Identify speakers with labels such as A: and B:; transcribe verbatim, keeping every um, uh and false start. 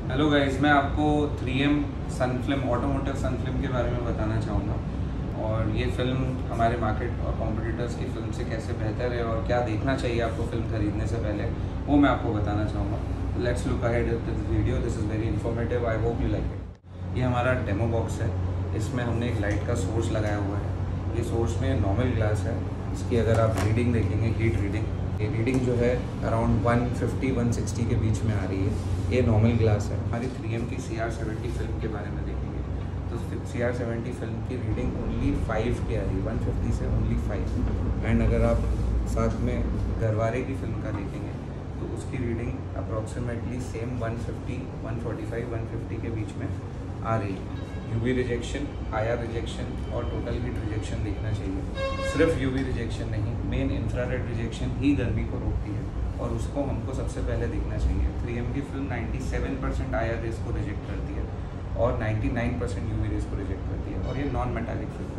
A: Hello guys, मैं आपको three M sun film automotive sun film के बारे में बताना चाहूँगा। और ये फ़िल्म हमारे मार्केट और कॉम्पिटिटर्स की फ़िल्म से कैसे बेहतर है और क्या देखना चाहिए आपको फ़िल्म खरीदने से पहले, वो मैं आपको बताना चाहूँगा। Let's look ahead at this video. This is very informative. I hope you like it. ये हमारा डेमो बॉक्स है। इसमें हमने एक लाइट का सोर्स लगाया हुआ है। ये सोर्स में नॉर्मल ग्लास है। इसकी अगर आप रीडिंग देखेंगे, हीट रीडिंग, ये रीडिंग जो है around one fifty one sixty के बीच में आ रही है। ये नॉर्मल ग्लास है। हमारी थ्री एम की सी आर सेवेंटी फिल्म के बारे में देखेंगे तो सी आर सेवेंटी फिल्म की रीडिंग ओनली फाइव की आ रही है, वन फिफ्टी से ओनली फाइव। एंड अगर आप साथ में गरवारे की फिल्म का देखेंगे तो उसकी reading approximately same one fifty, one forty five, one fifty के बीच में आ रही है। UV rejection, I R rejection और टोटल हीट रिजेक्शन देखना चाहिए। सिर्फ यूवी रिजेक्शन नहीं, मेन इंफ्रारेड रिजेक्शन ही गर्मी को रोकती है और उसको हमको सबसे पहले देखना चाहिए। थ्री एम की film ninety seven percent I R rays को रिजेक्ट करती है और ninety nine percent UV rays को रिजेक्ट करती है और ये नॉन मेटालिक फिल्म